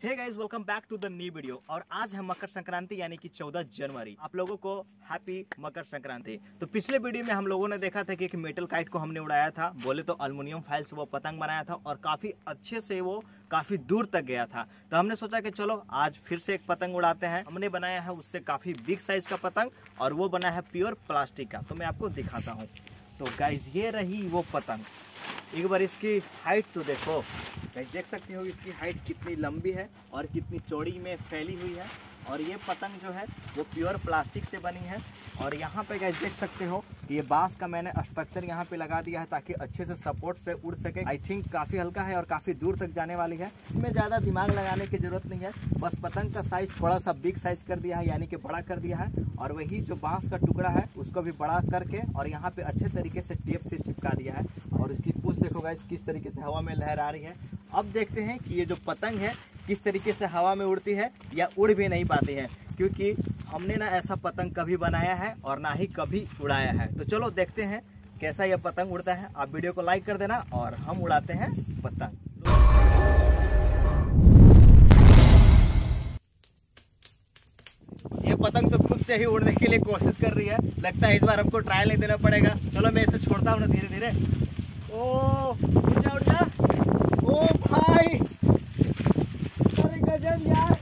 Hey guys, welcome back to the new video. और आज है मकर संक्रांति यानी कि 14 जनवरी। आप लोगों को हैप्पी मकर संक्रांति। तो पिछले वीडियो में हम लोगों ने देखा था कि एक मेटल काइट को हमने उड़ाया था, बोले तो एल्युमिनियम फाइल से वो पतंग बनाया था और काफ़ी अच्छे से वो काफ़ी दूर तक गया था। तो हमने सोचा कि चलो आज फिर से एक पतंग उड़ाते हैं। हमने बनाया है उससे काफ़ी बिग साइज का पतंग और वो बना है प्योर प्लास्टिक का। तो मैं आपको दिखाता हूँ। तो गाइज ये रही वो पतंग। एक बार इसकी हाइट तो देखो, देख सकते हो इसकी हाइट कितनी लंबी है और कितनी चौड़ी में फैली हुई है। और ये पतंग जो है वो प्योर प्लास्टिक से बनी है। और यहाँ पे गाइस देख सकते हो कि ये बांस का मैंने स्ट्रक्चर यहाँ पे लगा दिया है ताकि अच्छे से सपोर्ट से उड़ सके। आई थिंक काफ़ी हल्का है और काफ़ी दूर तक जाने वाली है। इसमें ज़्यादा दिमाग लगाने की जरूरत नहीं है, बस पतंग का साइज थोड़ा सा बिग साइज कर दिया है, यानी कि बड़ा कर दिया है। और वही जो बांस का टुकड़ा है उसको भी बड़ा करके और यहाँ पे अच्छे तरीके से टेप से चिपका दिया है। और इसकी पूंछ देखो गाइस किस तरीके से हवा में लहरा रही है। अब देखते हैं कि ये जो पतंग है किस तरीके से हवा में उड़ती है या उड़ भी नहीं पाती है, क्योंकि हमने ना ऐसा पतंग कभी बनाया है और ना ही कभी उड़ाया है। तो चलो देखते हैं कैसा यह पतंग उड़ता है। आप वीडियो को लाइक कर देना और हम उड़ाते हैं पतंग। ये पतंग तो खुद से ही उड़ने के लिए कोशिश कर रही है, लगता है इस बार हमको ट्रायल नहीं देना पड़ेगा। चलो मैं इसे छोड़ता हूँ ना धीरे धीरे। ओ उड़ जा उड़ जा। ओ भाई, अरे गजब यार।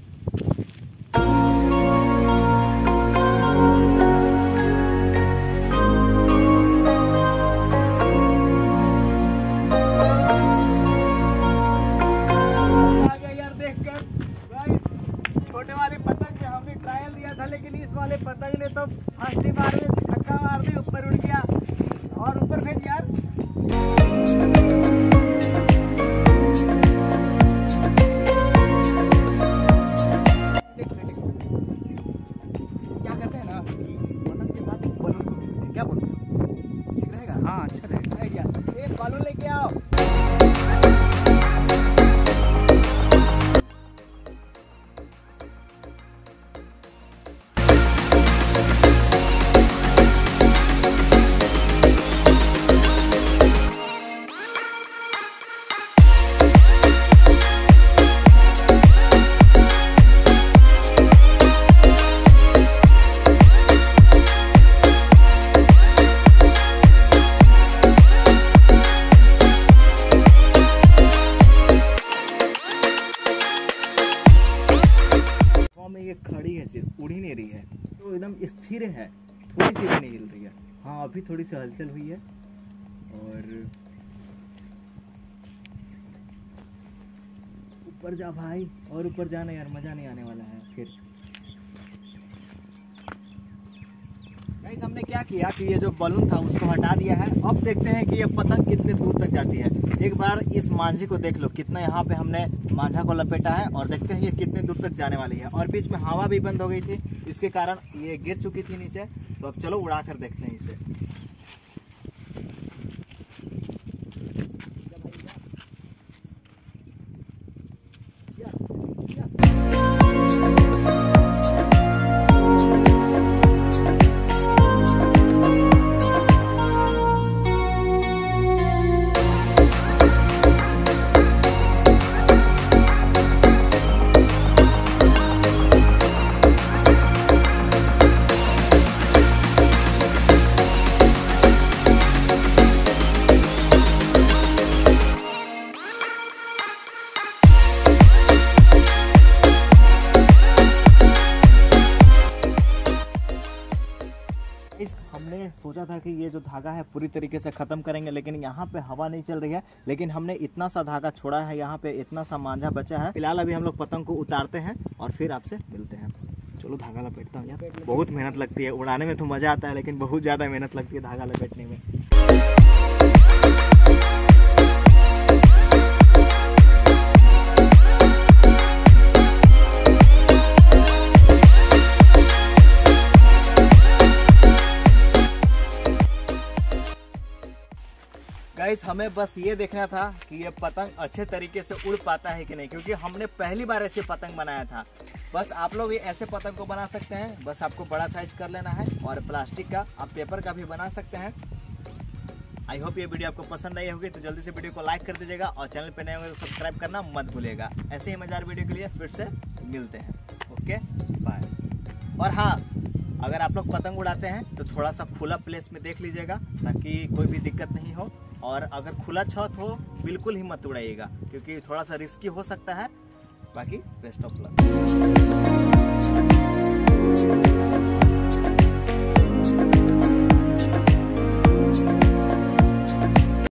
छोटे वाले पतंग से हमने ट्रायल दिया था, लेकिन इस वाले पतंग ने तो फर्स्ट बार में धक्का मार दी, ऊपर उड़ गया। और ऊपर भेज यार। क्या करते हैं ना कि इस पतंग के साथ बलून को भेजते हैं, क्या बोलते हो? ठीक रहेगा? हाँ अच्छा रहेगा आइडिया। एक बलून लेके आओ। में ये खड़ी है, सिर्फ उड़ ही नहीं रही है, तो एकदम स्थिर है, थोड़ी सी भी नहीं हिल रही है। हाँ अभी थोड़ी सी हलचल हुई है। और ऊपर जा भाई, और ऊपर जाना यार, मजा नहीं आने वाला है फिर। गाइस हमने क्या किया कि ये जो बलून था उसको हटा दिया है। अब देखते हैं कि ये पतंग कितने दूर तक जाती है। एक बार इस मांझी को देख लो, कितना यहाँ पे हमने मांझा को लपेटा है और देखते हैं ये कितने दूर तक जाने वाली है। और बीच में हवा भी बंद हो गई थी, इसके कारण ये गिर चुकी थी नीचे। तो अब चलो उड़ा कर देखते हैं इसे। हमने सोचा था कि ये जो धागा है पूरी तरीके से ख़त्म करेंगे, लेकिन यहाँ पे हवा नहीं चल रही है। लेकिन हमने इतना सा धागा छोड़ा है, यहाँ पे इतना सा मांझा बचा है। फिलहाल अभी हम लोग पतंग को उतारते हैं और फिर आपसे मिलते हैं। चलो धागा लपेटता हूँ यार, बहुत मेहनत लगती है। उड़ाने में तो मज़ा आता है, लेकिन बहुत ज़्यादा मेहनत लगती है धागा लपेटने में। गाइस हमें बस ये देखना था कि ये पतंग अच्छे तरीके से उड़ पाता है कि नहीं, क्योंकि हमने पहली बार ऐसे पतंग बनाया था। बस आप लोग ये ऐसे पतंग को बना सकते हैं, बस आपको बड़ा साइज कर लेना है। और प्लास्टिक का आप पेपर का भी बना सकते हैं। आई होप ये वीडियो आपको पसंद आई होगी, तो जल्दी से वीडियो को लाइक कर दीजिएगा और चैनल पे नए होंगे तो सब्सक्राइब करना मत भूलिएगा। ऐसे ही मजेदार वीडियो के लिए फिर से मिलते हैं। Okay bye. और हाँ, अगर आप लोग पतंग उड़ाते हैं तो थोड़ा सा खुला प्लेस में देख लीजिएगा ताकि कोई भी दिक्कत नहीं हो। और अगर खुला छत हो बिल्कुल ही मत उड़ाइएगा क्योंकि थोड़ा सा रिस्की हो सकता है। बाकी बेस्ट ऑफ लक।